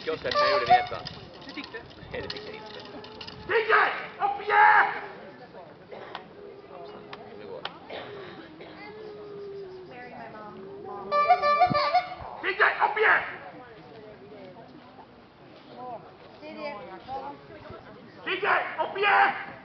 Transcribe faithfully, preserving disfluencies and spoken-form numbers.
tycker också att jag gjorde det bra. Du tyckte? Nej, det tycker jag inte. Sigge! Upp igen! Det går. Sigge! Upp igen! Sigge! Upp igen!